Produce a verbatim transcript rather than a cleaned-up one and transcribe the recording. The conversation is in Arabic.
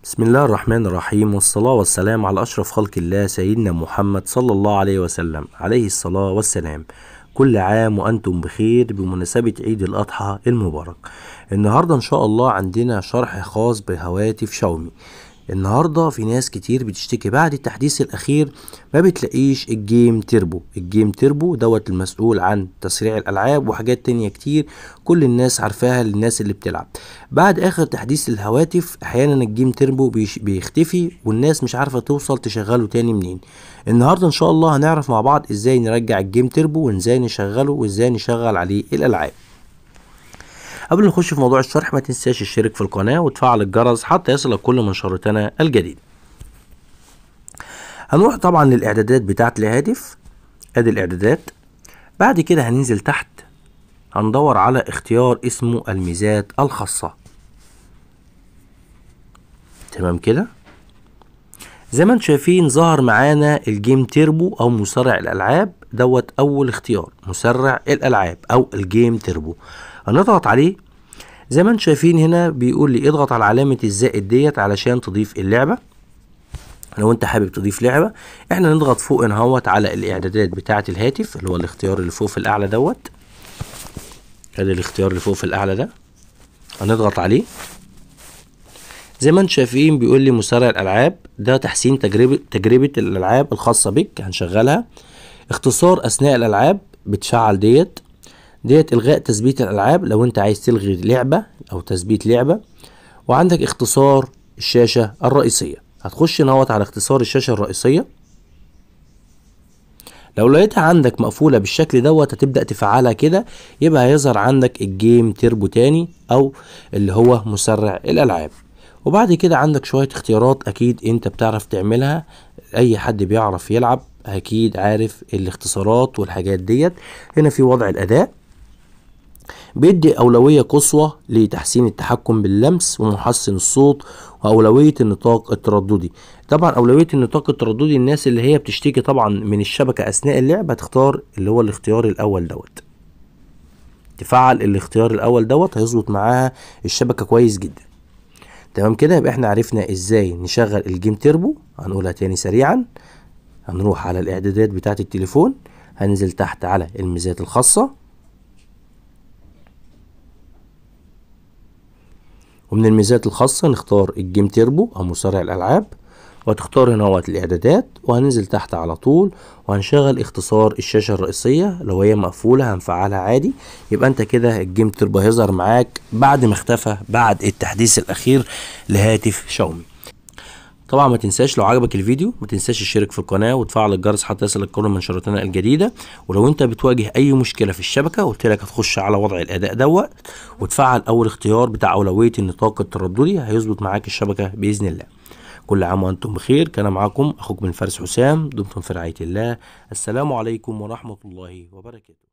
بسم الله الرحمن الرحيم، والصلاة والسلام على أشرف خلق الله سيدنا محمد صلى الله عليه وسلم عليه الصلاة والسلام. كل عام وأنتم بخير بمناسبة عيد الأضحى المبارك. النهاردة إن شاء الله عندنا شرح خاص بهواتف شاومي. النهاردة في ناس كتير بتشتكي بعد التحديث الأخير ما بتلاقيش الجيم تيربو. الجيم تيربو دوت المسؤول عن تسريع الألعاب وحاجات تانية كتير كل الناس عارفاها للناس اللي بتلعب. بعد آخر تحديث للهواتف أحيانا الجيم تيربو بيختفي والناس مش عارفة توصل تشغله تاني منين. النهاردة إن شاء الله هنعرف مع بعض إزاي نرجع الجيم تيربو وإزاي نشغله وإزاي نشغل عليه الألعاب. قبل ما نخش في موضوع الشرح ما تنساش تشترك في القناة وتفعل الجرس حتى يصلك كل منشوراتنا الجديدة. هنروح طبعا للإعدادات بتاعة الهاتف. ادي الإعدادات. بعد كده هننزل تحت هندور على اختيار اسمه الميزات الخاصة. تمام كده. زي ما انتم شايفين ظهر معانا الجيم تيربو او مسرع الالعاب دوت اول اختيار، مسرع الالعاب او الجيم تيربو. هنضغط عليه. زي ما انتم شايفين هنا بيقول لي اضغط على علامة الزائد ديت علشان تضيف اللعبة. لو انت حابب تضيف لعبة احنا نضغط فوق اهوت على الاعدادات بتاعة الهاتف اللي هو الاختيار اللي فوق في الاعلى دوت. ادي الاختيار اللي فوق في الاعلى ده هنضغط عليه. زي ما انتم شايفين بيقول لي مسرع الالعاب ده تحسين تجربة تجربة الالعاب الخاصة بك، هنشغلها. اختصار اثناء الالعاب بتشعل ديت ديت الغاء تثبيت الالعاب لو انت عايز تلغي لعبة او تثبيت لعبة. وعندك اختصار الشاشة الرئيسية، هتخش نوت على اختصار الشاشة الرئيسية. لو لقيتها عندك مقفولة بالشكل دوت هتبدأ تفعلها كده، يبقى هيظهر عندك الجيم تيربو تاني او اللي هو مسرع الالعاب. وبعد كده عندك شوية اختيارات اكيد انت بتعرف تعملها، اي حد بيعرف يلعب اكيد عارف الاختصارات والحاجات ديت. هنا في وضع الاداء بيدي اولوية قصوى لتحسين التحكم باللمس ومحسن الصوت واولوية النطاق الترددي. طبعا اولوية النطاق الترددي الناس اللي هي بتشتكي طبعا من الشبكة اثناء اللعب هتختار اللي هو الاختيار الاول دوت. تفعل الاختيار الاول دوت هيظبط معاها الشبكة كويس جدا. تمام كده. يبقى احنا عرفنا ازاي نشغل الجيم تيربو. هنقولها تاني سريعا. هنروح على الاعدادات بتاعة التليفون، هننزل تحت على الميزات الخاصة، ومن الميزات الخاصة نختار الجيم تيربو او مسرع الالعاب، وهتختار هنا اهوت الاعدادات وهننزل تحت على طول وهنشغل اختصار الشاشة الرئيسية. لو هي مقفولة هنفعلها عادي. يبقى انت كده الجيم تيربو هيظهر معاك بعد ما اختفى بعد التحديث الاخير لهاتف شاومي. طبعا ما تنساش لو عجبك الفيديو ما تنساش تشترك في القناة وتفعل الجرس حتى يصلك كل منشوراتنا الجديدة. ولو انت بتواجه اي مشكلة في الشبكة قلت لك هتخش على وضع الاداء دوت وتفعل اول اختيار بتاع اولوية النطاق الترددي هيظبط معاك الشبكة باذن الله. كل عام وانتم بخير. كان معكم اخوكم الفارس حسام، دمتم في رعاية الله. السلام عليكم ورحمة الله وبركاته.